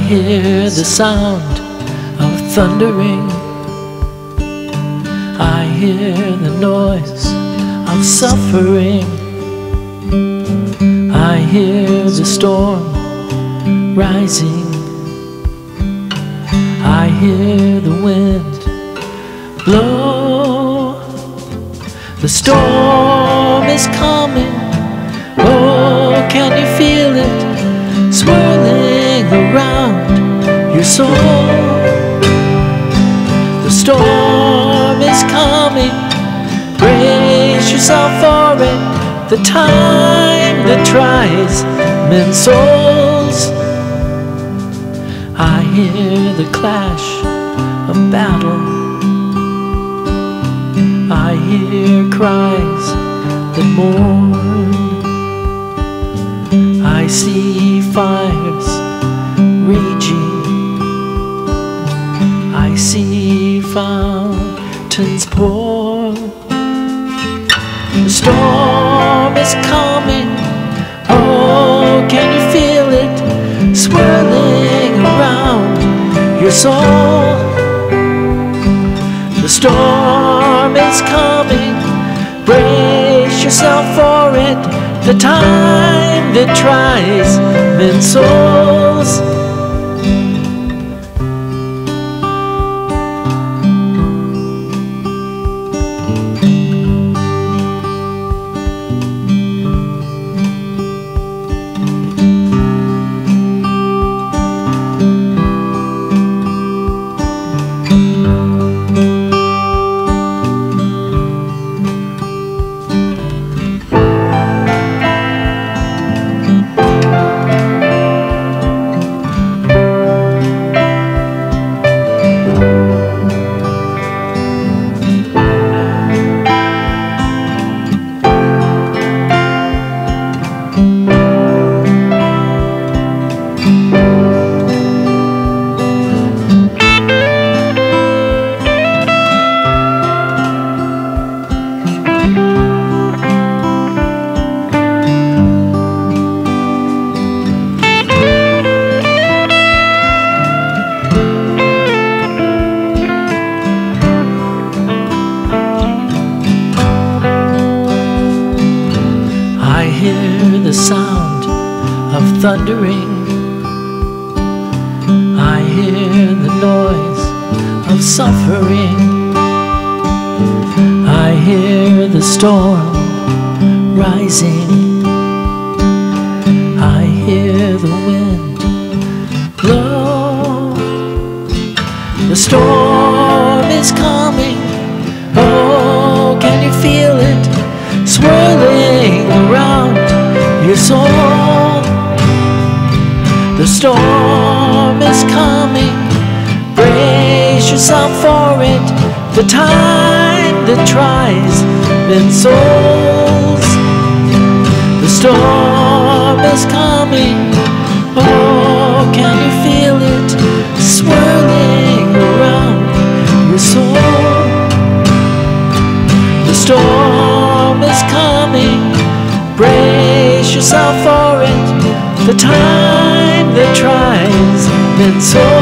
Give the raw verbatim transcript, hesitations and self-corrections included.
hear the sound of thundering. I hear the noise of suffering. I hear the storm rising. I hear the wind blow. The storm is coming. Oh, can you feel it swirling around your soul? The storm is coming. Brace yourself for it. The time that tries men's souls. I hear the clash of battle. I hear cries that mourn. I see fires raging. I see fountains pour. The storm is coming. Oh, can you feel it swirling around your soul? The storm is coming. Brace yourself for it. The time that tries men's souls. I hear the sound of thundering. I hear the noise of suffering. I hear the storm rising. I hear the wind blow. The storm is coming. Oh, can you feel it swirling around your soul? The storm is coming. Brace yourself for it. The time that tries men's souls. The storm is coming. Oh, can you feel it swirling around your soul? The storm is coming. Brace yourself for it. The time that tries men's souls.